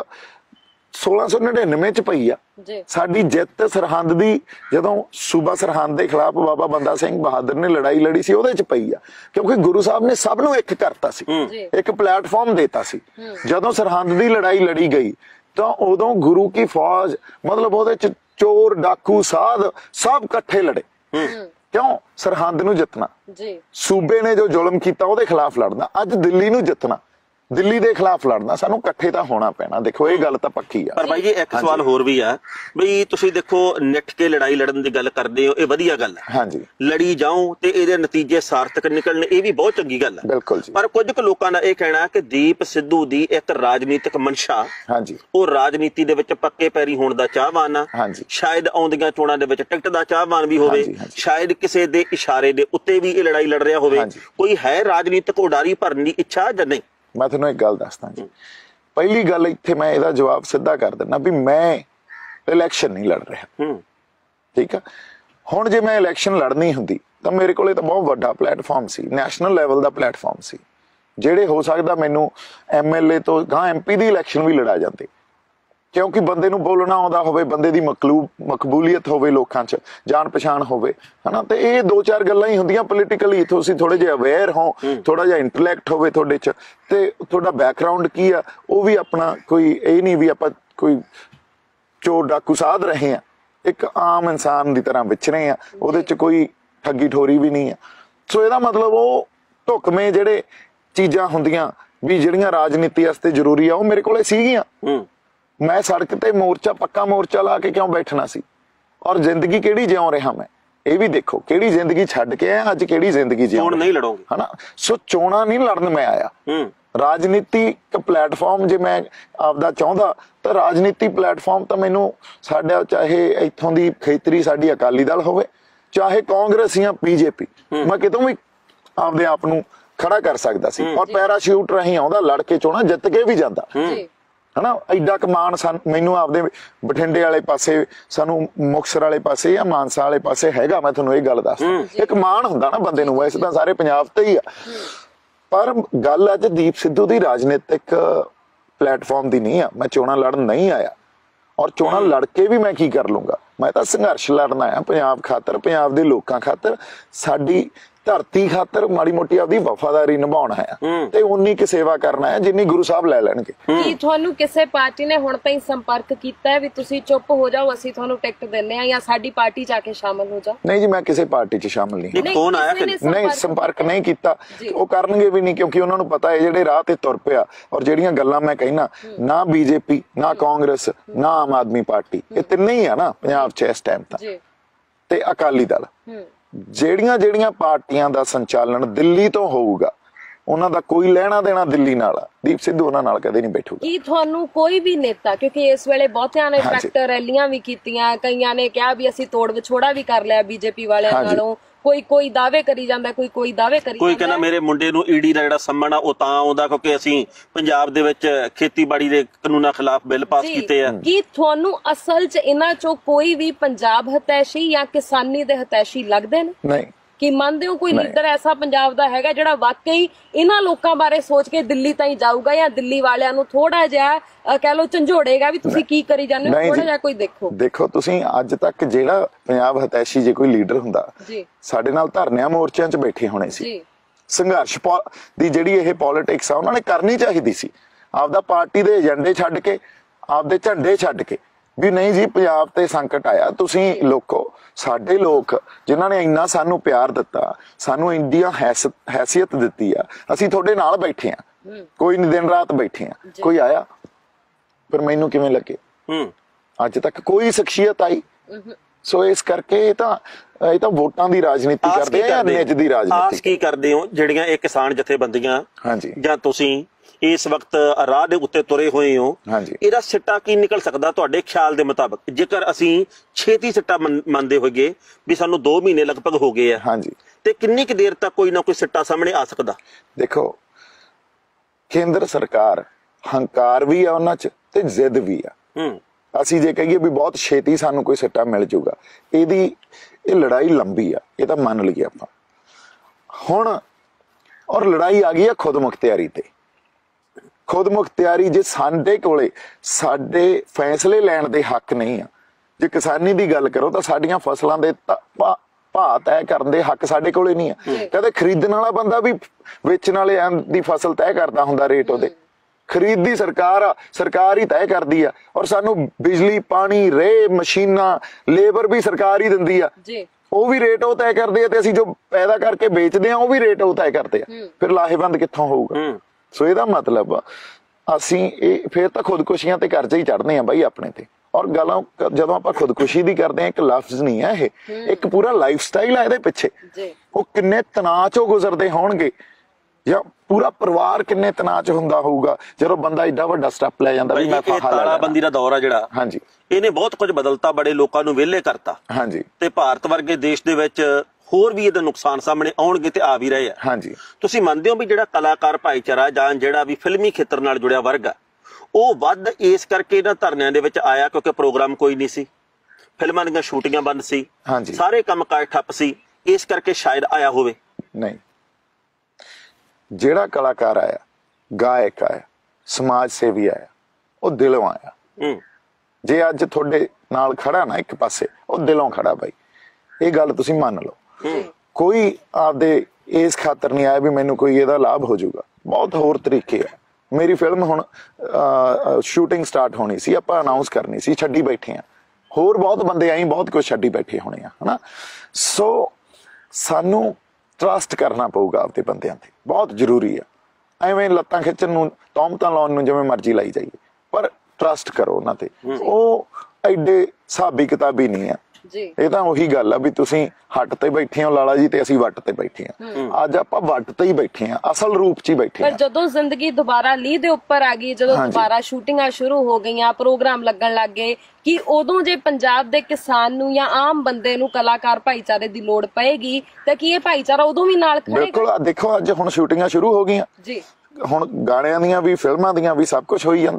1699 ਚ ਪਈ ਆ। ਸਾਡੀ ਜਿੱਤ ਸਰਹੰਦ ਦੀ, ਜਦੋਂ ਸੂਬਾ ਸਰਹੰਦ ਦੇ ਖਿਲਾਫ ਬਾਬਾ ਬੰਦਾ ਸਿੰਘ ਬਹਾਦਰ ਨੇ ਲੜਾਈ ਲੜੀ ਸੀ, ਉਹਦੇ ਚ ਪਈ ਆ, ਕਿਉਂਕਿ ਗੁਰੂ ਸਾਹਿਬ ਨੇ ਸਭ ਨੂੰ ਇੱਕ ਕਰਤਾ ਸੀ, ਇੱਕ ਪਲੇਟਫਾਰਮ ਦੇਤਾ ਸੀ। ਜਦੋਂ ਸਰਹੰਦ ਦੀ ਲੜਾਈ ਲੜੀ ਗਈ ਤਾਂ ਉਦੋਂ ਗੁਰੂ ਕੀ ਫੌਜ, ਮਤਲਬ ਉਹਦੇ ਚ ਚੋਰ, ਡਾਕੂ, ਸਾਧ ਸਭ ਇਕੱਠੇ ਲੜੇ। ਕਿਉਂ? ਸਰਹੰਦ ਨੂੰ ਜਿੱਤਣਾ, ਸੂਬੇ ਨੇ ਜੋ ਜ਼ੁਲਮ ਕੀਤਾ ਉਹਦੇ ਖਿਲਾਫ ਲੜਨਾ। ਅੱਜ ਦਿੱਲੀ ਨੂੰ ਜਿੱਤਣਾ, ਦਿੱਲੀ ਦੇ ਖਿਲਾਫ ਲੜਨਾ, ਸਾਨੂੰ ਇਕੱਠੇ ਤਾਂ ਹੋਣਾ ਪੈਣਾ। ਦੇਖੋ, ਇਹ ਗੱਲ ਤਾਂ ਪੱਕੀ ਆ। ਪਰ ਬਾਈ ਜੀ, ਇੱਕ ਸਵਾਲ ਹੋਰ ਵੀ ਆ ਬਈ, ਤੁਸੀਂ ਦੇਖੋ ਨਿੱਠ ਕੇ ਲੜਾਈ ਲੜਨ ਦੀ ਗੱਲ ਕਰਦੇ ਹੋ, ਇਹ ਵਧੀਆ ਗੱਲ ਹੈ। ਹਾਂਜੀ, ਲੜੀ ਜਾਓ ਤੇ ਇਹਦੇ ਨਤੀਜੇ ਸਾਰਥਕ ਨਿਕਲਣ, ਇਹ ਵੀ ਬਹੁਤ ਚੰਗੀ ਗੱਲ ਹੈ। ਬਿਲਕੁਲ ਜੀ। ਪਰ ਕੁਝ ਕੁ ਲੋਕਾਂ ਦਾ ਇਹ ਕਹਿਣਾ ਕਿ ਦੀਪ ਸਿੱਧੂ ਦੀ ਇੱਕ ਰਾਜਨੀਤਿਕ ਮਨਸ਼ਾ, ਹਾਂਜੀ, ਉਹ ਰਾਜਨੀਤੀ ਦੇ ਵਿੱਚ ਪੱਕੇ ਪੈਰੀ ਹੋਣ ਦਾ ਚਾਹਵਾਨ ਆ। ਹਾਂਜੀ, ਸ਼ਾਇਦ ਆਉਂਦੀਆਂ ਚੋਣਾਂ ਦੇ ਵਿੱਚ ਟਿਕਟ ਦਾ ਚਾਹਵਾਨ ਵੀ ਹੋਵੇ, ਸ਼ਾਇਦ ਕਿਸੇ ਦੇ ਇਸ਼ਾਰੇ ਦੇ ਉੱਤੇ ਵੀ ਇਹ ਲੜਾਈ ਲੜ ਰਿਹਾ ਹੋਵੇ। ਕੋਈ ਹੈ ਰਾਜਨੀਤਿਕ ਉਡਾਰੀ ਭਰਨ ਦੀ ਇੱਛਾ ਜਾਂ ਨਹੀਂ? ਮੈਂ ਤੁਹਾਨੂੰ ਇੱਕ ਗੱਲ ਦੱਸਦਾ ਜੀ। ਪਹਿਲੀ ਗੱਲ, ਇੱਥੇ ਮੈਂ ਇਹਦਾ ਜਵਾਬ ਸਿੱਧਾ ਕਰ ਦਿੰਦਾ ਵੀ ਮੈਂ ਇਲੈਕਸ਼ਨ ਨਹੀਂ ਲੜ ਰਿਹਾ, ਠੀਕ ਆ। ਹੁਣ ਜੇ ਮੈਂ ਇਲੈਕਸ਼ਨ ਲੜਨੀ ਹੁੰਦੀ ਤਾਂ ਮੇਰੇ ਕੋਲੇ ਤਾਂ ਬਹੁਤ ਵੱਡਾ ਪਲੇਟਫਾਰਮ ਸੀ, ਨੈਸ਼ਨਲ ਲੈਵਲ ਦਾ ਪਲੇਟਫਾਰਮ ਸੀ, ਜਿਹੜੇ ਹੋ ਸਕਦਾ ਮੈਨੂੰ MLA ਤੋਂ ਗਾਂ MP ਦੀ ਇਲੈਕਸ਼ਨ ਵੀ ਲੜਾ ਜਾਂਦੇ, ਕਿਉਂਕਿ ਬੰਦੇ ਨੂੰ ਬੋਲਣਾ ਆਉਂਦਾ ਹੋਵੇ, ਬੰਦੇ ਦੀ ਮਕਬੂਲੀਅਤ ਹੋਵੇ, ਲੋਕਾਂ 'ਚ ਜਾਣ ਪਛਾਣ ਹੋਵੇ ਹਨਾ। ਤੇ ਇਹ ਦੋ ਚਾਰ ਗੱਲਾਂ ਹੀ ਹੁੰਦੀਆਂ ਪੋਲੀਟੀਕਲੀ, ਤੁਸੀਂ ਥੋੜੇ ਜਿਹਾ ਅਵੇਅਰ ਹੋ, ਥੋੜਾ ਜਿਹਾ ਇੰਟੈਲੈਕਟ ਹੋਵੇ ਤੁਹਾਡੇ 'ਚ, ਤੇ ਤੁਹਾਡਾ ਬੈਕਗਰਾਉਂਡ ਕੀ ਆ ਉਹ ਵੀ ਆਪਣਾ, ਕੋਈ ਇਹ ਨਹੀਂ ਵੀ ਆਪਾਂ ਕੋਈ ਚੋਰ ਡਾਕੂ ਸਾਧ ਰਹੇ ਆ, ਇੱਕ ਆਮ ਇਨਸਾਨ ਦੀ ਤਰ੍ਹਾਂ ਵਿਚਰੇ ਆ, ਉਹਦੇ 'ਚ ਕੋਈ ਠੱਗੀ ਠੋਰੀ ਵੀ ਨਹੀਂ ਆ। ਸੋ ਇਹਦਾ ਮਤਲਬ ਉਹ ਢੁਕਵੇਂ ਜਿਹੜੇ ਚੀਜ਼ਾਂ ਹੁੰਦੀਆਂ ਵੀ ਜਿਹੜੀਆਂ ਰਾਜਨੀਤੀ ਵਾਸਤੇ ਜ਼ਰੂਰੀ ਆ, ਉਹ ਮੇਰੇ ਕੋਲੇ ਸੀਗੀਆਂ। ਮੈਂ ਸੜਕ ਤੇ ਮੋਰਚਾ, ਪੱਕਾ ਮੋਰਚਾ ਲਾ ਕੇ ਕਿਉਂ ਬੈਠਣਾ ਸੀ? ਔਰ ਜ਼ਿੰਦਗੀ ਕਿਹੜੀ ਜਿਉਂ ਰਿਹਾ ਮੈਂ, ਇਹ ਵੀ ਦੇਖੋ, ਕਿਹੜੀ ਜ਼ਿੰਦਗੀ ਛੱਡ ਕੇ ਆਇਆ, ਅੱਜ ਕਿਹੜੀ ਜ਼ਿੰਦਗੀ ਜਿਉਂ ਨਹੀਂ ਲੜੋਗੇ ਹਨਾ। ਸੋ ਚੋਣਾਂ ਨਹੀਂ ਲੜਨ ਮੈਂ ਆਇਆ। ਰਾਜਨੀਤੀ ਇੱਕ ਪਲੇਟਫਾਰਮ ਜੇ ਮੈਂ ਆਪਦਾ ਚਾਹੁੰਦਾ ਤਾਂ ਰਾਜਨੀਤੀ ਪਲੇਟਫਾਰਮ ਤਾਂ ਮੈਨੂੰ, ਸਾਡਾ ਚਾਹੇ ਇੱਥੋਂ ਦੀ ਖੇਤਰੀ ਸਾਡੀ ਅਕਾਲੀ ਦਲ ਹੋਵੇ, ਚਾਹੇ ਕਾਂਗਰਸ ਜਾਂ BJP, ਮੈਂ ਕਿਤੋਂ ਵੀ ਆਪਦੇ ਆਪ ਨੂੰ ਖੜਾ ਕਰ ਸਕਦਾ ਸੀ। ਔਰ ਪੈਰਾਸ਼ੂਟ ਰਾਹੀਂ ਆਉਂਦਾ, ਲੜ ਕੇ ਚੋਣਾਂ ਜਿੱਤ ਕੇ ਵੀ ਜਾਂਦਾ। ਹਨਾ। ਐਡਾ ਕਮਾਨ ਮੈਨੂੰ ਆਪਦੇ ਬਠਿੰਡੇ ਵਾਲੇ ਪਾਸੇ, ਸਾਨੂੰ ਮੁਕਤਸਰ ਵਾਲੇ ਪਾਸੇ ਜਾਂ ਮਾਨਸਾ ਵਾਲੇ ਪਾਸੇ ਹੈਗਾ। ਮੈਂ ਤੁਹਾਨੂੰ ਇਹ ਗੱਲ ਦੱਸਦਾ, ਇੱਕ ਮਾਣ ਹੁੰਦਾ ਨਾ ਬੰਦੇ ਨੂੰ। ਵੈਸੇ ਤਾਂ ਸਾਰੇ ਪੰਜਾਬ ਤੇ ਹੀ ਆ, ਪਰ ਗੱਲ ਅੱਜ ਦੀਪ ਸਿੱਧੂ ਦੀ ਰਾਜਨੀਤਿਕ ਪਲੇਟਫਾਰਮ ਦੀ ਨਹੀਂ ਆ। ਮੈਂ ਚੋਣਾਂ ਲੜਨ ਨਹੀਂ ਆਇਆ, ਔਰ ਚੋਣਾਂ ਲੜ ਕੇ ਵੀ ਮੈਂ ਕੀ ਕਰ ਲੂੰਗਾ। ਮੈਂ ਤਾਂ ਸੰਘਰਸ਼ ਲੜਨ ਆਇਆ ਪੰਜਾਬ ਖਾਤਰ, ਪੰਜਾਬ ਦੇ ਲੋਕਾਂ ਖਾਤਰ, ਸਾਡੀ ਧਰਤੀ ਖਾਤਰ ਮਾੜੀ ਮੋਟੀ ਆਪਦੀ ਵਫਾਦਾਰੀ ਨਿਭਾਉਣਾ ਹੈ ਤੇ ਉਨੀ ਕਿ ਸੇਵਾ ਕਰਨਾ ਹੈ ਜਿੰਨੀ ਗੁਰੂ ਸਾਹਿਬ ਲੈ ਲੈਣਗੇ। ਕੀ ਤੁਹਾਨੂੰ ਕਿਸੇ ਪਾਰਟੀ ਨੇ ਹੁਣ ਤਾਈਂ ਸੰਪਰਕ ਕੀਤਾ ਹੈ ਵੀ ਤੁਸੀਂ ਚੁੱਪ ਹੋ ਜਾਓ, ਅਸੀਂ ਤੁਹਾਨੂੰ ਟਿਕਟ ਦਿੰਨੇ ਆ, ਜਾਂ ਸਾਡੀ ਪਾਰਟੀ ਚ ਆ ਕੇ ਸ਼ਾਮਲ ਹੋ ਜਾਓ? ਨਹੀਂ ਜੀ, ਮੈਂ ਕਿਸੇ ਪਾਰਟੀ 'ਚ ਸ਼ਾਮਲ ਨਹੀਂ। ਫੋਨ ਆਇਆ ਕਿ ਨਹੀਂ, ਸੰਪਰਕ ਨਹੀਂ ਕੀਤਾ। ਉਹ ਕਰਨਗੇ ਵੀ ਨਹੀਂ, ਕਿਉਂਕਿ ਉਹਨਾਂ ਨੂੰ ਪਤਾ ਹੈ ਜਿਹੜੇ ਰਾਹ ਤੇ ਤੁਰ ਪਿਆ ਔਰ ਜਿਹੜੀਆਂ ਗੱਲਾਂ ਮੈਂ ਕਹਿਣਾ, ਨਾ ਬੀਜੇਪੀ, ਨਾ ਕਾਂਗਰਸ, ਨਾ ਆਮ ਆਦਮੀ ਪਾਰਟੀ, ਇਹ ਤਿੰਨੇ ਹੀ ਆ ਨਾ ਪੰਜਾਬ 'ਚ ਇਸ ਟਾਈਮ ਤਾਂ, ਤੇ ਅਕਾਲੀ ਦਲ, ਜਿਹੜੀਆਂ ਪਾਰਟੀਆਂ ਦਾ ਸੰਚਾਲਨ ਦਿੱਲੀ ਤੋਂ ਹੋਊਗਾ, ਉਹਨਾਂ ਦਾ ਕੋਈ ਲੈਣਾ ਦੇਣਾ ਦਿੱਲੀ ਨਾਲ ਆ। ਦੀਪ ਸਿੱਧੂ ਉਹਨਾਂ ਨਾਲ ਕਦੇ ਨਹੀਂ ਬੈਠੂਗਾ। ਕੀ ਤੁਹਾਨੂੰ ਕੋਈ ਵੀ ਨੇਤਾ, ਕਿਉਂਕਿ ਇਸ ਵੇਲੇ ਬਹੁਤਿਆਂ ਨੇ ਟਰੈਕਟਰ ਰੈਲੀਆਂ ਵੀ ਕੀਤੀਆਂ, ਕਈਆਂ ਨੇ ਕਿਹਾ ਵੀ ਅਸੀਂ ਤੋੜ ਵਿਛੋੜਾ ਵੀ ਕਰ ਲਿਆ ਬੀਜੇਪੀ ਵਾਲਿਆਂ ਨਾਲੋਂ, ਕੋਈ ਦਾਅਵੇ ਕਰੀ ਜਾਂਦਾ, ਕੋਈ ਦਾਅਵੇ ਕਰੀ ਜਾਂਦਾ, ਕੋਈ ਕਹਿੰਦਾ ਮੇਰੇ ਮੁੰਡੇ ਨੂੰ ਈਡੀ ਦਾ ਜਿਹੜਾ ਸੰਮਣ ਆ ਉਹ ਤਾਂ ਆਉਂਦਾ ਕਿਉਂਕਿ ਅਸੀਂ ਪੰਜਾਬ ਦੇ ਵਿੱਚ ਖੇਤੀਬਾੜੀ ਦੇ ਕਾਨੂੰਨਾਂ ਖਿਲਾਫ ਬਿੱਲ ਪਾਸ ਕੀਤੇ ਆ। ਕੀ ਤੁਹਾਨੂੰ ਅਸਲ 'ਚ ਇਹਨਾਂ 'ਚੋਂ ਕੋਈ ਵੀ ਪੰਜਾਬ ਹਿਤੈਸ਼ੀ ਜਾਂ ਕਿਸਾਨੀ ਦੇ ਹਿਤੈਸ਼ੀ ਲੱਗਦੇ ਨੇ? ਨਹੀਂ। ਕੀ ਮੰਨਦੇ ਹੋ ਕੋਈ ਲੀਡਰ ਐਸਾ ਪੰਜਾਬ ਦਾ ਹੈਗਾ ਜਿਹੜਾ ਵਾਕਈ ਇਹਨਾਂ ਲੋਕਾਂ ਬਾਰੇ ਸੋਚ ਕੇ ਦਿੱਲੀ ਤਾਈਂ ਜਾਊਗਾ, ਜਾਂ ਦਿੱਲੀ ਵਾਲਿਆਂ ਨੂੰ ਥੋੜਾ ਜਿਹਾ ਕਹਿ ਲੋ ਝੰਜੋੜੇਗਾ ਵੀ ਤੁਸੀਂ ਕੀ ਕਰੀ ਜਾਂਦੇ ਹੋ? ਥੋੜਾ ਜਿਹਾ ਕੋਈ ਦੇਖੋ ਤੁਸੀਂ ਅੱਜ ਤੱਕ ਜਿਹੜਾ ਪੰਜਾਬ ਹਿਤੈਸ਼ੀ ਜੇ ਕੋਈ ਲੀਡਰ ਹੁੰਦਾ ਸਾਡੇ ਨਾਲ ਧਰਨਿਆਂ ਮੋਰਚਿਆਂ 'ਚ ਬੈਠੇ ਹੋਣੇ ਸੀ। ਸੰਘਰਸ਼ ਦੀ ਜਿਹੜੀ ਇਹ ਪੋਲਿਟਿਕਸ ਆ ਉਹਨਾਂ ਨੇ ਕਰਨੀ ਚਾਹੀਦੀ ਸੀ, ਆਪਦਾ ਪਾਰਟੀ ਦੇ ਏਜੰਡੇ ਛੱਡ ਕੇ, ਆਪਦੇ ਝੰਡੇ ਛੱਡ ਕੇ, ਵੀ ਨਹੀਂ ਜੀ ਪੰਜਾਬ ਤੇ ਸੰਕਟ ਆਇਆ, ਤੁਸੀਂ ਲੋਕੋ, ਸਾਡੇ ਲੋਕ ਜਿਨ੍ਹਾਂ ਨੇ ਇੰਨਾ ਸਾਨੂੰ ਪਿਆਰ ਦਿੱਤਾ, ਸਾਨੂੰ ਇੰਡੀਆ ਹੈਸੀਅਤ ਦਿੱਤੀ ਆ, ਅਸੀਂ ਤੁਹਾਡੇ ਨਾਲ ਬੈਠੇ ਆ, ਕੋਈ ਨਹੀਂ ਦਿਨ ਰਾਤ ਬੈਠੇ ਆ। ਕੋਈ ਆਇਆ ਪਰ ਮੈਨੂੰ ਕਿਵੇਂ ਲੱਗੇ? ਅੱਜ ਤੱਕ ਕੋਈ ਸ਼ਖਸੀਅਤ ਆਈ? ਸੋ ਇਸ ਕਰਕੇ ਇਹ ਤਾਂ ਵੋਟਾਂ ਦੀ ਰਾਜਨੀਤੀ ਕਰਦੇ ਆ ਜਾਂ ਨਿੱਜ ਦੀ ਰਾਜਨੀਤੀ? ਆਸ ਕੀ ਕਰਦੇ ਹੋ ਜਿਹੜੀਆਂ ਇਹ ਕਿਸਾਨ ਜਥੇਬੰਦੀਆਂ ਜਾਂ ਤੁਸੀਂ ਇਸ ਵਕਤ ਰਾਹ ਦੇ ਉੱਤੇ ਤੁਰੇ ਹੋਏ ਹੋ, ਇਹਦਾ ਸਿੱਟਾ ਕੀ ਨਿਕਲ ਸਕਦਾ ਤੁਹਾਡੇ ਖਿਆਲ ਦੇ ਮੁਤਾਬਕ? ਜੇਕਰ ਅਸੀਂ ਛੇਤੀ ਸਿੱਟਾ ਮੰਨਦੇ ਹੋਈਏ ਵੀ ਸਾਨੂੰ 2 ਮਹੀਨੇ ਲਗਭਗ ਹੋ ਗਏ ਆ, ਤੇ ਕਿੰਨੀ ਕੁ ਦੇਰ ਤੱਕ ਕੋਈ ਨਾ ਕੋਈ ਸਿੱਟਾ ਸਾਹਮਣੇ ਆ ਸਕਦਾ? ਦੇਖੋ, ਕੇਂਦਰ ਸਰਕਾਰ ਹੰਕਾਰ ਵੀ ਆ ਉਹਨਾਂ 'ਚ ਤੇ ਜ਼ਿੱਦ ਵੀ ਆ। ਅਸੀਂ ਜੇ ਕਹੀਏ ਵੀ ਬਹੁਤ ਛੇਤੀ ਸਾਨੂੰ ਕੋਈ ਸਿੱਟਾ ਮਿਲ ਜਾਊਗਾ, ਇਹ ਲੜਾਈ ਲੰਬੀ ਆ, ਇਹ ਤਾਂ ਮੰਨ ਲਈਏ ਆਪਾਂ ਹੁਣ। ਔਰ ਲੜਾਈ ਆ ਗਈ ਆ ਖੁਦ ਮੁਖਤਿਆਰੀ ਤੇ। ਖੁਦ ਮੁਖਤਿਆਰੀ ਜੇ ਸਾਡੇ ਕੋਲੇ ਸਾਡੇ ਫੈਸਲੇ ਲੈਣ ਦੇ ਹੱਕ ਨਹੀਂ ਆ, ਜੇ ਕਿਸਾਨੀ ਦੀ ਗੱਲ ਕਰੋ ਤਾਂ ਸਾਡੀਆਂ ਫਸਲਾਂ ਦੇ ਭਾਅ ਤੈਅ ਕਰਨ ਦੇ ਹੱਕ ਸਾਡੇ ਕੋਲੇ ਨਹੀਂ ਆ। ਕਦੇ ਖਰੀਦਣ ਵਾਲਾ ਬੰਦਾ ਵੀ ਵੇਚਣ ਵਾਲੇ ਦੀ ਫਸਲ ਤੈਅ ਕਰਦਾ ਹੁੰਦਾ, ਰੇਟ ਉਹਦੇ ਖਰੀਦਦੀ ਸਰਕਾਰ ਆ, ਸਰਕਾਰ ਹੀ ਤੈਅ ਕਰਦੀ ਆ। ਔਰ ਸਾਨੂੰ ਬਿਜਲੀ, ਪਾਣੀ, ਰੇ, ਮਸ਼ੀਨਾਂ, ਲੇਬਰ ਵੀ ਸਰਕਾਰ ਹੀ ਦਿੰਦੀ ਆ, ਉਹ ਵੀ ਰੇਟ ਉਹ ਤੈਅ ਕਰਦੇ ਆ, ਤੇ ਅਸੀਂ ਜੋ ਪੈਦਾ ਕਰਕੇ ਵੇਚਦੇ ਆ ਉਹ ਵੀ ਰੇਟ ਉਹ ਤੈਅ ਕਰਦੇ ਆ। ਫਿਰ ਲਾਹੇਵੰਦ ਕਿੱਥੋਂ ਹੋਊਗਾ? ਸੋ ਇਹਦਾ ਮਤਲਬ ਅਸੀਂ ਫਿਰ ਤਾਂ ਖੁਦਕੁਸ਼ੀਆਂ ਤੇ ਕਰਜ਼ੇ ਹੀ ਚੜ੍ਹਦੇ ਆ ਬਾਈ ਆਪਣੇ ਤੇ। ਔਰ ਗੱਲਾਂ ਜਦੋਂ ਆਪਾਂ ਖੁਦਕੁਸ਼ੀ ਦੀ ਕਰਦੇ ਆ, ਇੱਕ ਲਫ਼ਜ਼ ਨਹੀਂ ਹੈ ਇਹ, ਇੱਕ ਪੂਰਾ ਲਾਈਫ ਸਟਾਈਲ ਆ ਇਹਦੇ ਪਿੱਛੇ। ਉਹ ਕਿੰਨੇ ਤਣਾਅ ਚੋਂ ਗੁਜ਼ਰਦੇ ਹੋਣਗੇ, ਜਾਂ ਪੂਰਾ ਪਰਿਵਾਰ ਕਿੰਨੇ ਤਣਾਅ ਚ ਹੁੰਦਾ ਹੋਊਗਾ ਜਦੋਂ ਬੰਦਾ ਏਡਾ ਵੱਡਾ ਸਟੈਪ ਲੈ ਜਾਂਦਾ। ਵੀ ਮੈਂ ਤਾਲਾਬੰਦੀ ਦਾ ਦੌਰ ਆ ਜਿਹੜਾ, ਇਹਨੇ ਬਹੁਤ ਕੁਝ ਬਦਲਤਾ, ਬੜੇ ਲੋਕਾਂ ਨੂੰ ਵਿਹਲੇ ਕਰਤਾ। ਤੇ ਭਾਰਤ ਵਰਗੇ ਦੇਸ਼ ਦੇ ਵਿੱਚ ਹੋਰ ਵੀ ਇਹਦੇ ਨੁਕਸਾਨ ਸਾਹਮਣੇ ਆਉਣਗੇ ਤੇ ਆ ਵੀ ਰਹੇ ਆ। ਤੁਸੀਂ ਮੰਨਦੇ ਹੋ ਵੀ ਜਿਹੜਾ ਕਲਾਕਾਰ ਭਾਈਚਾਰਾ ਜਾਂ ਜਿਹੜਾ ਵੀ ਫਿਲਮੀ ਖੇਤਰ ਨਾਲ ਜੁੜਿਆ ਵਰਗ ਆ, ਉਹ ਵੱਧ ਇਸ ਕਰਕੇ ਇਹਨਾਂ ਧਰਨਿਆਂ ਦੇ ਵਿੱਚ ਆਇਆ ਕਿਉਂਕਿ ਪ੍ਰੋਗਰਾਮ ਕੋਈ ਨਹੀਂ ਸੀ, ਫਿਲਮਾਂ ਦੀਆਂ ਸ਼ੂਟਿੰਗਾਂ ਬੰਦ ਸੀ, ਸਾਰੇ ਕੰਮ ਕਾਜ ਠੱਪ ਸੀ, ਇਸ ਕਰਕੇ ਸ਼ਾਇਦ ਆਇਆ ਹੋਵੇ? ਨਹੀਂ, ਜਿਹੜਾ ਕਲਾਕਾਰ ਆਇਆ, ਗਾਇਕ ਆਇਆ, ਸਮਾਜ ਸੇਵੀ ਆਇਆ, ਉਹ ਦਿਲੋਂ ਆਇਆ। ਜੇ ਅੱਜ ਤੁਹਾਡੇ ਨਾਲ ਖੜਾ ਨਾ ਇੱਕ ਪਾਸੇ, ਉਹ ਦਿਲੋਂ ਖੜਾ ਬਾਈ, ਇਹ ਗੱਲ ਤੁਸੀਂ ਮੰਨ ਲਓ। ਕੋਈ ਆਪਦੇ ਇਸ ਖਾਤਰ ਨਹੀਂ ਆਇਆ ਵੀ ਮੈਨੂੰ ਕੋਈ ਇਹਦਾ ਲਾਭ ਹੋ ਜਾਊਗਾ। ਬਹੁਤ ਹੋਰ ਤਰੀਕੇ ਆ। ਮੇਰੀ ਫਿਲਮ ਹੁਣ ਸ਼ੂਟਿੰਗ ਸਟਾਰਟ ਹੋਣੀ ਸੀ, ਆਪਾਂ ਅਨਾਉਂਸ ਕਰਨੀ ਸੀ, ਛੱਡੀ ਬੈਠੇ ਆ। ਹੋਰ ਬਹੁਤ ਬੰਦੇ ਆਈ, ਬਹੁਤ ਕੁਝ ਛੱਡੀ ਬੈਠੇ ਹੋਣੇ ਆ, ਹਨਾ। ਸੋ ਸਾਨੂੰ ਟਰਸਟ ਕਰਨਾ ਪਊਗਾ ਆਪਦੇ ਬੰਦਿਆਂ ਤੇ, ਬਹੁਤ ਜ਼ਰੂਰੀ ਆ। ਐਵੇਂ ਲੱਤਾਂ ਖਿੱਚਣ ਨੂੰ, ਤੌਮਤਾਂ ਲਾਉਣ ਨੂੰ ਜਿਵੇਂ ਮਰਜ਼ੀ ਲਾਈ ਜਾਈਏ, ਪਰ ਟਰਸਟ ਕਰੋ ਉਹਨਾਂ ਤੇ। ਉਹ ਐਡੇ ਹਿਸਾਬੀ ਕਿਤਾਬੀ ਨਹੀਂ ਆ। ਇਹ ਤਾਂ ਉਹੀ ਗੱਲ ਆ ਵੀ ਤੁਸੀਂ ਹੱਟ ਤੇ ਬੈਠੇ ਹੋ ਲਾਲਾ ਜੀ, ਤੇ ਅਸੀਂ ਵੱਟ ਤੇ ਬੈਠੇ ਆ। ਅੱਜ ਆਪਾਂ ਵੱਟ ਤੇ ਹੀ ਬੈਠੇ ਆ, ਅਸਲ ਰੂਪ ਚ ਹੀ ਬੈਠੇ ਆ। ਪਰ ਜਦੋਂ ਜ਼ਿੰਦਗੀ ਦੁਬਾਰਾ ਲੀਹ ਦੇ ਉੱਪਰ ਆ ਗਈ, ਜਦੋਂ ਦੁਬਾਰਾ ਸ਼ੂਟਿੰਗਾਂ ਸ਼ੁਰੂ ਹੋ ਗਈਆਂ, ਪ੍ਰੋਗਰਾਮ ਲੱਗਣ ਲੱਗ ਗਏ, ਕਿ ਉਦੋਂ ਜੇ ਪੰਜਾਬ ਦੇ ਕਿਸਾਨ ਨੂੰ ਜਾਂ ਆਮ ਬੰਦੇ ਨੂੰ ਕਲਾਕਾਰ ਭਾਈਚਾਰੇ ਦੀ ਲੋੜ ਪਏਗੀ ਤਾਂ ਕੀ ਇਹ ਭਾਈਚਾਰਾ ਉਦੋਂ ਵੀ ਨਾਲ ਖੜੇਗਾ? ਬਿਲਕੁਲ। ਦੇਖੋ ਅੱਜ ਹੁਣ ਸ਼ੂਟਿੰਗਾਂ ਸ਼ੁਰੂ ਹੋ ਗਈਆਂ, ਹੁਣ ਗਾਣਿਆਂ ਦੀਆਂ ਵੀ, ਫਿਲਮਾਂ ਦੀਆਂ ਵੀ, ਸਭ ਕੁਝ ਹੋਈ ਜਾਂਦਾ।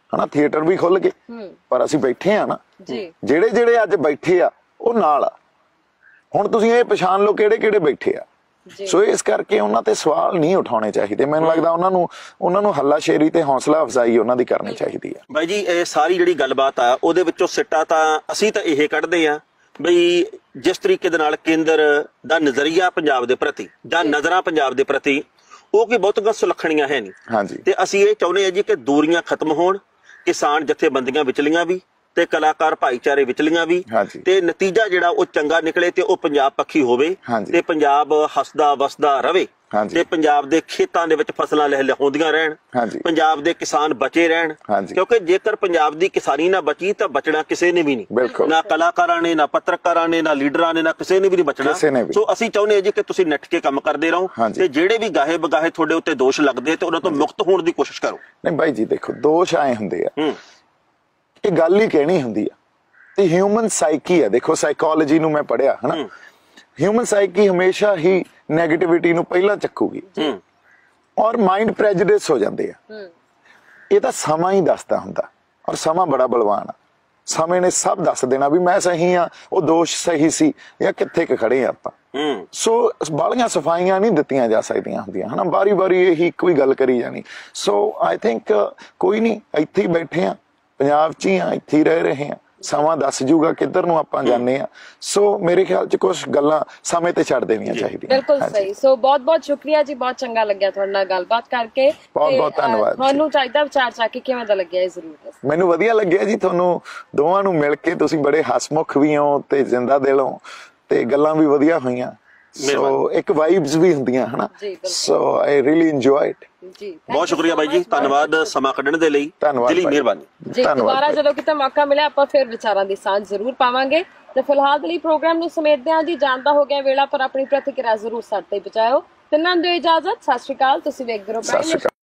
ਹਨਾ, ਥੀਏਟਰ ਵੀ ਖੁੱਲ ਗਏ, ਪਰ ਅਸੀਂ ਬੈਠੇ ਆ ਨਾ, ਜਿਹੜੇ ਅੱਜ ਬੈਠੇ ਆ ਉਹ ਨਾਲ ਆ। ਹੁਣ ਤੁਸੀਂ ਇਹ ਪਛਾਣ ਲਓ ਕਿਹੜੇ ਕਿਹੜੇ ਬੈਠੇ ਆ। ਸੋ ਇਸ ਕਰਕੇ ਉਹਨਾਂ ਤੇ ਸਵਾਲ ਨਹੀਂ ਉਠਾਉਣੇ ਚਾਹੀਦੇ। ਮੈਨੂੰ ਲੱਗਦਾ ਉਹਨਾਂ ਨੂੰ ਹੱਲਾਸ਼ੇਰੀ ਤੇ ਹੌਸਲਾ ਅਫਜ਼ਾਈ ਉਹਨਾਂ ਦੀ ਕਰਨੀ ਚਾਹੀਦੀ ਆ। ਬਾਈ ਜੀ ਇਹ ਸਾਰੀ ਜਿਹੜੀ ਗੱਲਬਾਤ ਆ ਉਹਦੇ ਵਿੱਚੋਂ ਸਿੱਟਾ ਤਾਂ ਅਸੀਂ ਤਾਂ ਇਹ ਕੱਢਦੇ ਆ ਬਈ ਜਿਸ ਤਰੀਕੇ ਦੇ ਨਾਲ ਕੇਂਦਰ ਦਾ ਨਜ਼ਰੀਆ ਪੰਜਾਬ ਦੇ ਪ੍ਰਤੀ ਜਾਂ ਨਜ਼ਰਾਂ ਪੰਜਾਬ ਦੇ ਪ੍ਰਤੀ ਉਹ ਕੀ ਬਹੁਤੀਆਂ ਸੁਲੱਖਣੀਆਂ ਹੈ ਨਹੀਂ। ਹਾਂਜੀ, ਤੇ ਅਸੀਂ ਇਹ ਚਾਹੁੰਦੇ ਆ ਜੀ ਕਿ ਦੂਰੀਆਂ ਖਤਮ ਹੋਣ, ਕਿਸਾਨ ਜਥੇਬੰਦੀਆਂ ਵਿਚਲੀਆਂ ਵੀ ਤੇ ਕਲਾਕਾਰ ਭਾਈਚਾਰੇ ਵਿਚਲੀਆਂ ਵੀ, ਤੇ ਨਤੀਜਾ ਜਿਹੜਾ ਉਹ ਚੰਗਾ ਨਿਕਲੇ ਤੇ ਉਹ ਪੰਜਾਬ ਪੱਖੀ ਹੋਵੇ ਤੇ ਪੰਜਾਬ ਹੱਸਦਾ ਵਸਦਾ ਰਵੇ ਤੇ ਪੰਜਾਬ ਦੇ ਖੇਤਾਂ ਦੇ ਵਿੱਚ ਫਸਲਾਂ ਲਹਿਲਾਉਂਦੀਆਂ ਰਹਿਣ, ਪੰਜਾਬ ਦੇ ਕਿਸਾਨ ਬਚੇ ਰਹਿਣ। ਕਿਉਂਕਿ ਜੇਕਰ ਪੰਜਾਬ ਦੀ ਕਿਸਾਨੀ ਨਾ ਬਚੀ ਤਾਂ ਬਚਣਾ ਕਿਸੇ ਨੇ ਵੀ ਨਹੀਂ, ਨਾ ਕਲਾਕਾਰਾਂ ਨੇ, ਨਾ ਪੱਤਰਕਾਰਾਂ ਨੇ, ਨਾ ਲੀਡਰਾਂ ਨੇ, ਨਾ ਕਿਸੇ ਨੇ ਵੀ ਨਹੀਂ ਬਚਣਾ। ਸੋ ਅਸੀਂ ਚਾਹੁੰਦੇ ਹਾਂ ਜੀ ਕਿ ਤੁਸੀਂ ਨੱਠ ਕੇ ਕੰਮ ਕਰਦੇ ਰਹੋ ਤੇ ਜਿਹੜੇ ਵੀ ਗਾਹੇ ਬਗਾਹੇ ਤੁਹਾਡੇ ਉੱਤੇ ਦੋਸ਼ ਲੱਗਦੇ ਤੇ ਉਹਨਾਂ ਤੋਂ ਮੁਕਤ ਹੋਣ ਦੀ ਕੋਸ਼ਿਸ਼ ਕਰੋ। ਨਹੀਂ ਬਾਈ ਜੀ ਦੇਖੋ, ਦੋਸ਼ ਆਏ ਹੁੰਦੇ ਆ, ਇਹ ਗੱਲ ਹੀ ਕਹਿਣੀ ਹੁੰਦੀ ਆ ਤੇ ਹਿਊਮਨ ਸਾਈਕੀ ਆ। ਦੇਖੋ ਸਾਈਕੋਲੋਜੀ ਨੂੰ ਮੈਂ ਪੜ੍ਹਿਆ ਹਨਾ, ਹਿਊਮਨ ਸਾਈਕੀ ਹਮੇਸ਼ਾ ਹੀ ਨੈਗੇਟਿਵਿਟੀ ਨੂੰ ਪਹਿਲਾਂ ਚੱਕੂਗੀ ਔਰ ਮਾਈਂਡ ਪ੍ਰੈਜੁਡਿਸ ਹੋ ਜਾਂਦੇ ਆ। ਇਹ ਤਾਂ ਸਮਾਂ ਹੀ ਦੱਸਦਾ ਹੁੰਦਾ ਔਰ ਸਮਾਂ ਬੜਾ ਬਲਵਾਨ ਆ। ਸਮੇਂ ਨੇ ਸਭ ਦੱਸ ਦੇਣਾ ਵੀ ਮੈਂ ਸਹੀ ਆ, ਉਹ ਦੋਸ਼ ਸਹੀ ਸੀ ਜਾਂ ਕਿੱਥੇ ਖੜੇ ਆ ਆਪਾਂ। ਸੋ ਬਾਲੀਆਂ ਸਫਾਈਆਂ ਨਹੀਂ ਦਿੱਤੀਆਂ ਜਾ ਸਕਦੀਆਂ ਹੁੰਦੀਆਂ ਹਨਾ, ਬਾਰੀ ਬਾਰੀ ਇਹੀ ਇੱਕੋ ਹੀ ਗੱਲ ਕਰੀ ਜਾਣੀ। ਸੋ ਆਈ ਥਿੰਕ ਕੋਈ ਨਹੀਂ, ਇੱਥੇ ਹੀ ਬੈਠੇ ਆ, ਪੰਜਾਬ 'ਚ ਹੀ ਆ, ਇੱਥੇ ਹੀ ਰਹਿ ਰਹੇ ਆ, ਸਮਾਂ ਦੱਸ ਜੂਗਾ ਕਿੱਧਰ ਨੂੰ ਆਪਾਂ ਜਾਂਦੇ ਆ। ਸੋ ਮੇਰੇ ਖਿਆਲ 'ਚ ਕੁਝ ਗੱਲਾਂ ਸਮੇਂ ਤੇ ਛੱਡ ਦੇਣੀਆਂ ਚਾਹੀਦੀਆਂ। ਬਿਲਕੁਲ ਸਹੀ। ਸੋ ਬਹੁਤ ਬਹੁਤ ਸ਼ੁਕਰੀਆ ਜੀ, ਬਹੁਤ ਚੰਗਾ ਲੱਗਿਆ ਤੁਹਾਡੇ ਨਾਲ ਗੱਲਬਾਤ ਕਰਕੇ। ਬਹੁਤ ਬਹੁਤ ਧੰਨਵਾਦ। ਤੁਹਾਨੂੰ ਚਾਹੀਦਾ ਵਿਚਾਰ ਚਾ ਕੇ ਕਿਵੇਂ ਦਾ ਲੱਗਿਆ ਇਹ ਜ਼ਰੂਰ ਦੱਸੋ। ਮੈਨੂੰ ਵਧੀਆ ਲੱਗਿਆ ਜੀ, ਤੁਹਾਨੂੰ ਦੋਵਾਂ ਨੂੰ ਮਿਲ ਕੇ। ਤੁਸੀਂ ਬੜੇ ਹਸਮੁਖ ਵੀ ਹੋ ਤੇ ਜ਼ਿੰਦਾ ਦਿਲ ਹੋ ਤੇ ਗੱਲਾਂ ਵੀ ਵਧੀਆ ਹੋਈਆਂ। ਸੋ ਇੱਕ ਵਾਈਬਸ ਵੀ ਹੁੰਦੀਆਂ ਹਨਾ। So I really enjoyed. ਜੀ ਬਹੁਤ ਸ਼ੁਕਰੀਆ ਬਾਈ ਜੀ, ਧੰਨਵਾਦ ਸਮਾਂ ਕੱਢਣ ਦੇ ਲਈ। ਦਿਲੀ ਮਿਹਰਬਾਨੀ ਜੀ। ਦੁਬਾਰਾ ਜਦੋਂ ਕਿਤੇ ਮੌਕਾ ਮਿਲਿਆ ਆਪਾਂ ਫਿਰ ਵਿਚਾਰਾਂ ਦੀ ਸਾਂਝ ਜ਼ਰੂਰ ਪਾਵਾਂਗੇ। ਤੇ ਫਿਲਹਾਲ ਦੇ ਲਈ ਪ੍ਰੋਗਰਾਮ ਨੂੰ ਸਮੇਟਦੇ ਹਾਂ ਜੀ। ਜਾਣਦਾ ਹੋ ਗਿਆ ਵੇਲਾ, ਪਰ ਆਪਣੀ ਪ੍ਰਤੀਕਿਰਿਆ ਜ਼ਰੂਰ ਸਾਡੇ ਤੇ ਪਹੁੰਚਾਇਓ। ਤਿੰਨਾਂ ਨੂੰ ਦਿਓ ਇਜਾਜ਼ਤ। ਸਤਿ ਸ਼੍ਰੀ ਅਕਾਲ। ਤੁਸੀਂ ਵੇਖਦੇ ਰਹੋ।